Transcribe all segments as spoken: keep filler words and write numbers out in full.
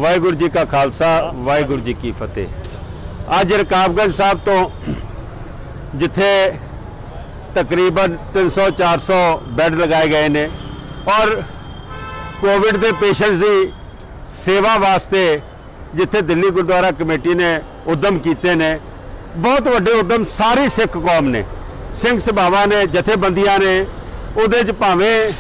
वाहिगुरू जी का खालसा वाहिगुरू जी की फतेह। अज रकाबगंज साहब तो जिथे तकरीबन तीन सौ चार सौ बैड लगाए गए ने और कोविड के पेशेंट्स की सेवा वास्ते जिथे दिल्ली गुरुद्वारा कमेटी ने उद्यम किए ने, बहुत वड्डे उद्यम सारी सिख कौम ने, सिंह सभावां ने, जथेबंदियां ने, उहदे च भावें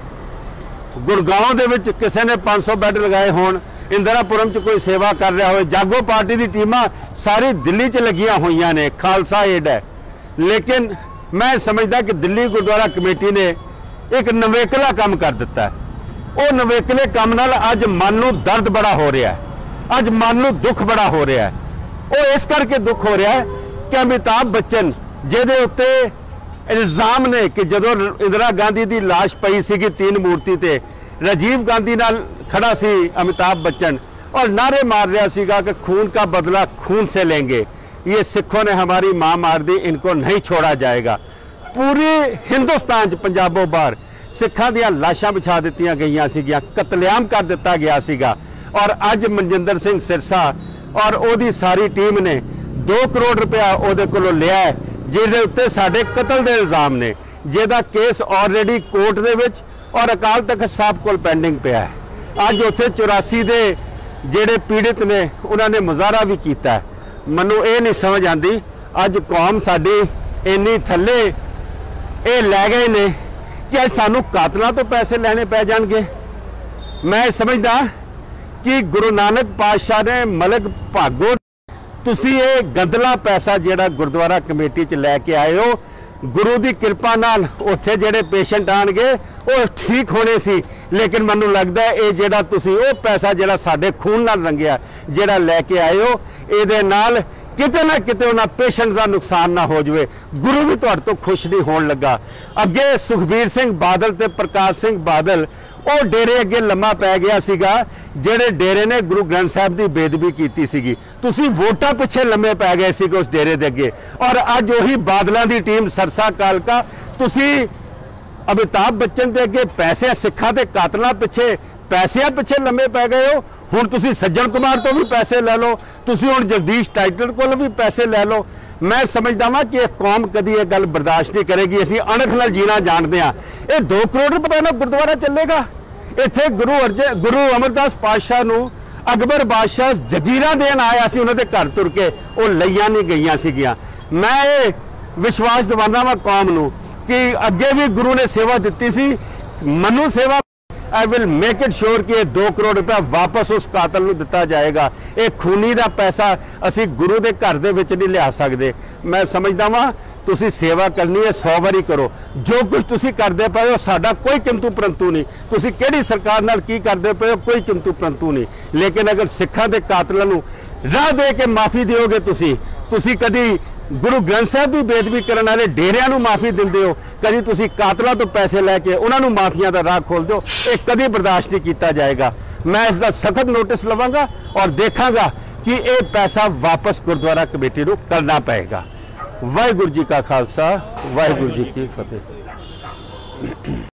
गुड़गांव दे विच किसी ने पाँच सौ बैड लगाए होण, इंदिरापुरम च कोई सेवा कर रहा हो, जागो पार्टी की टीमां सारी दिल्ली च लगियां होईयां ने, खालसा एड है। लेकिन मैं समझदा कि दिल्ली गुरुद्वारा कमेटी ने एक नवेकला काम कर दिता है। वो नवेकले काम नाल अज मन नूं दर्द बड़ा हो रहा है, अज मन नूं दुख बड़ा हो रहा है। वो इस करके दुख हो रहा है कि अमिताभ बच्चन जिहदे उत्ते इल्जाम ने कि जदों इंदिरा गांधी की लाश पई सी तीन मूर्ति ते राजीव गांधी नाल खड़ा सी अमिताभ बच्चन और नारे मार रहा सीगा कि खून का बदला खून से लेंगे, ये सिखों ने हमारी मां मार दी, इनको नहीं छोड़ा जाएगा। पूरे हिंदुस्तान च पंजाबों बाहर सिखां दियां लाशां बिछा दित्तियां गईयां सीगियां, कतलेआम कर दिता गया सीगा। और अज मनजिंदर सिंह सिरसा और ओदी सारी टीम ने दो करोड़ रुपया ओदे कोलों लिया है, जिहदे उत्ते साडे कतल दे इल्जाम ने, जिहदा केस ऑलरेडी कोर्ट दे विच और अकाल तख्त साहब कोल पेंडिंग पिया है। अज उत्थे चौरासी दे जिहड़े पीड़ित ने उन्होंने मुजाहरा भी किया है। मैनूं ये नहीं समझ आती अज कौम साडी इन्नी थल्ले ये लै गए ने कि अज सानू कातलों तो पैसे लेने पै जाणगे। मैं समझदा कि गुरु नानक पातशाह ने मलिक भागो तुसी ये गंदला पैसा जिहड़ा गुरुद्वारा कमेटी च लैके आए हो, गुरु की कृपा नाल उत्थे जिहड़े पेशेंट आणगे वो ठीक होने सी, लेकिन मैनूं लगदा है ये जिहड़ा तुसी वो पैसा जिहड़ा साडे खून नाल रंगिया जिहड़ा लैके आए हो, इहदे नाल किते ना किते उन्हां पेशेंट का नुकसान ना हो जाए। गुरु भी तुहाडे तो खुश नहीं होण लगा। अगे सुखबीर सिंह बादल ते प्रकाश सिंह बादल वो डेरे अगे लम्मा पै गया सीगा, जेड़े डेरे ने गुरु ग्रंथ साहब की बेदबी की सीगी। तुसी वोटां पिछे लम्मे पै गए सीगे उस डेरे दे अगे, और अज उही बादलों की टीम सरसा कालका तुसी अमिताभ बच्चन के अगे पैसे सिखा के कातलों पिछे पैसों पिछे लम्मे पै गए हो। हुण तुसी सज्जन कुमार तो भी पैसे लै लो, तुसी हुण जगदीश टाइटल को भी पैसे लै लो। मैं समझदा वां कि कौम कदी ये गल बर्दाश्त नहीं करेगी। असीं अणख नाल जीना जानते हैं। ये दो करोड़ रुपए ना गुरुद्वारा चलेगा। इत्थे गुरु अर्जन गुरु अमरदास पातशाह नूं अकबर बादशाह जगीरा देन आया सी, उन्हां दे घर तुर के वो लईयां नहीं गईयां सीगियां। मैं ये विश्वास दिवाना वा कौम नूं कि अगे भी गुरु ने सेवा दित्ती सी, मनु सेवा I will make it sure कि दो करोड़ रुपया वापस उस कातल नूं दिता जाएगा। ये खूनी का पैसा असी गुरु के घर दे विच नहीं लिया सकते। मैं समझदा वां तुसी सेवा करनी है सौ बारी करो, जो कुछ तुसी करदे पए हो साडा कोई किंतु परंतु नहीं। तुसी किहड़ी सरकार नाल की करदे पए हो कोई किंतु परंतु नहीं। लेकिन अगर सिखां दे कातलां नूं राह दे के माफ़ी दिओगे, तुसी तुसी कदी गुरु ग्रंथ साहब की बेदबी करने वाले डेरिया नूं माफ़ी दिंदे हो, कभी तुसी कातलों तो पैसे लैके उन्होंने माफिया का राह खोल दो, ये कभी बर्दाश्त नहीं किया जाएगा। मैं इसका सख्त नोटिस लवांगा और देखांगा कि ये पैसा वापस गुरुद्वारा कमेटी को करना पड़ेगा। वाहिगुरू जी का खालसा वाहिगुरू जी की फतेह।